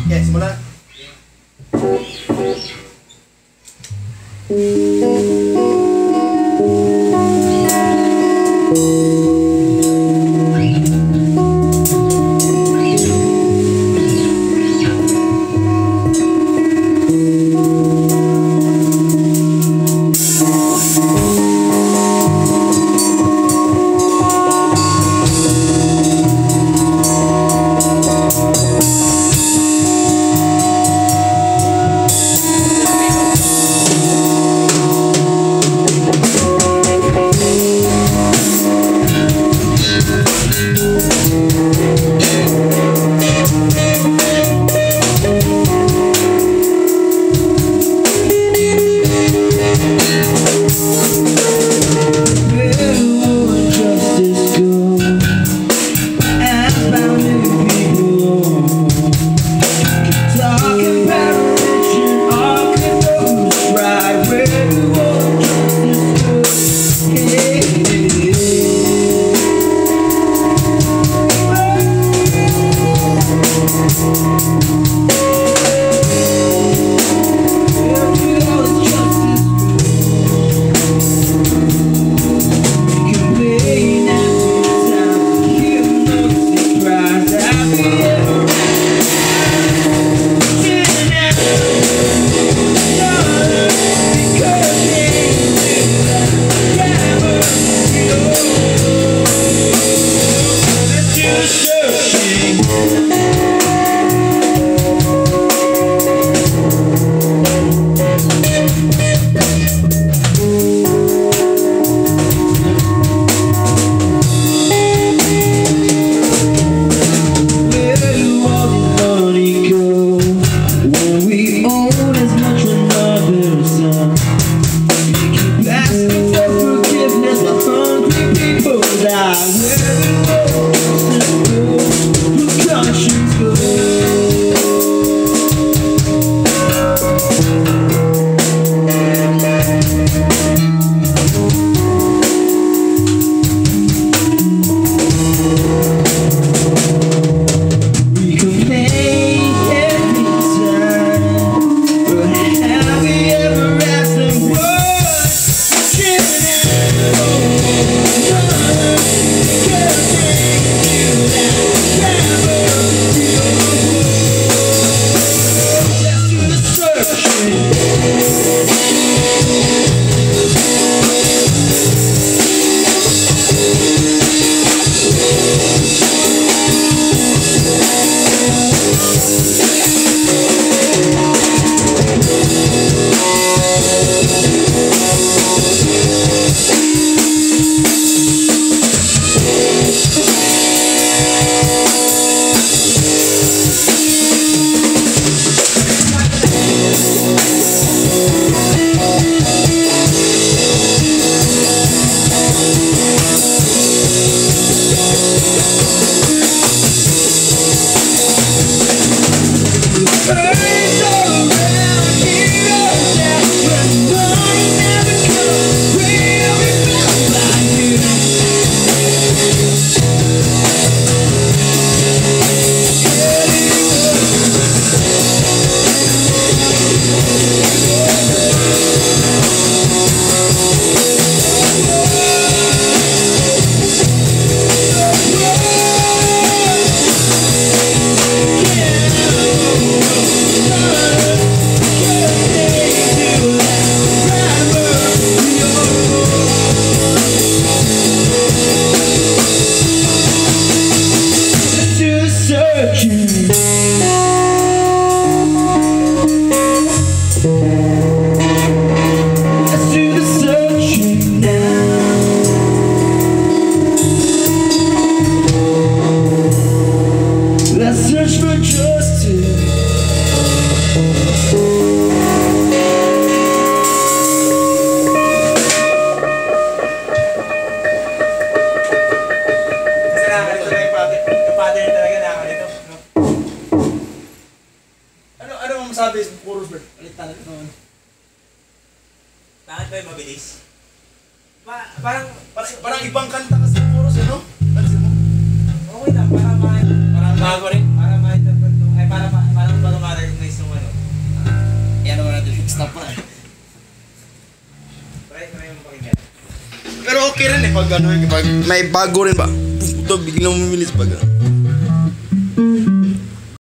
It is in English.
Okay, simula. sabi sa chorus bro, ulit talaga noon. Bakit ba yung mabilis? Parang ibang kanta kasi yung chorus, ano? Pansin mo? Okay lang, parang bago rin. Para ma-interpret mo. Ay, parang na pa eh. Try mo pakinggan. Pero okay rin eh pag ano, pag may bago rin ba? Puto, biglang mumilis pag ano.